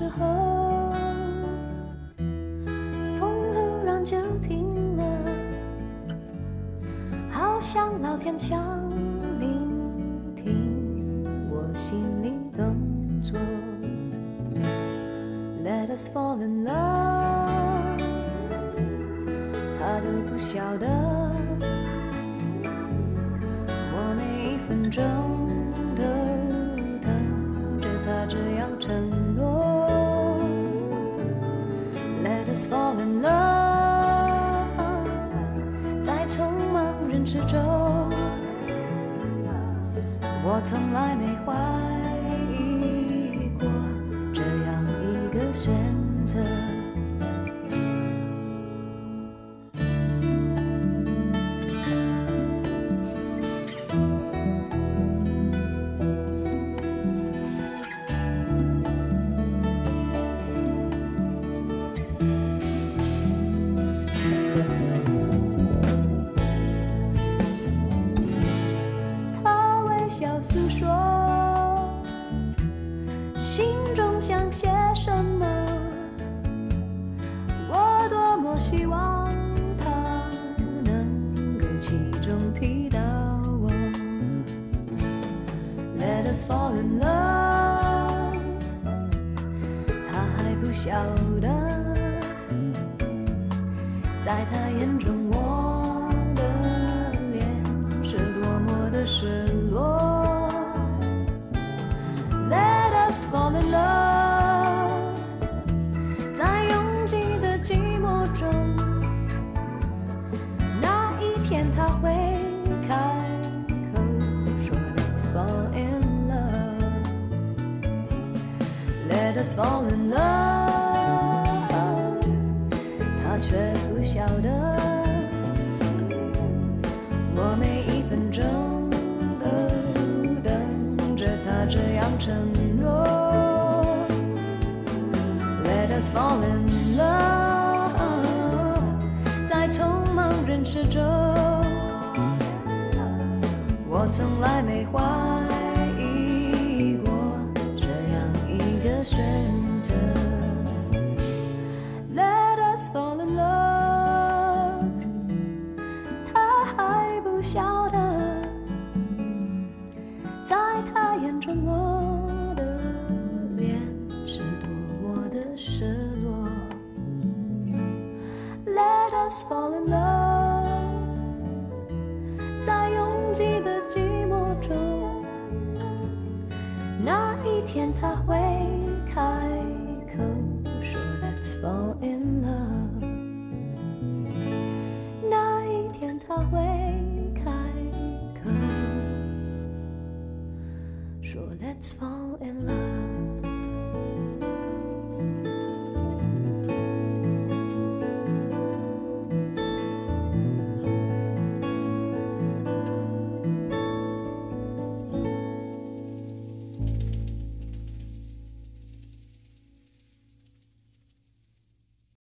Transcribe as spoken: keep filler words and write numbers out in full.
时候，风忽然就停了，好像老天想聆听我心里动作。Let us fall in love， 他都不晓得，我每一分钟都等着他这样承诺。Let us fall in love， 在匆忙人世中，我从来没怀疑过这样一个选择。他微笑诉说心中想些什么，我多么希望他能够其中提到我。 Let us fall in love， 他还不晓得，在他眼中我的脸是多么的失落。 Let us fall in love， 在拥挤的寂寞中，那一天他会开口说 Let's fall in love。 Let us fall in love， 他却不晓得，我每一分钟都等着他这样承诺。 Let us fall in love， 在匆忙人世中，我从来没怀疑过这样一个选择。Let us fall in love， 他还不晓得，在他眼中我的脸是多么的失落。 Let us fall in love， 在拥挤的寂寞中，那一天他会开口说 Let's fall in love， 那一天他会开口说 Let's fall in love。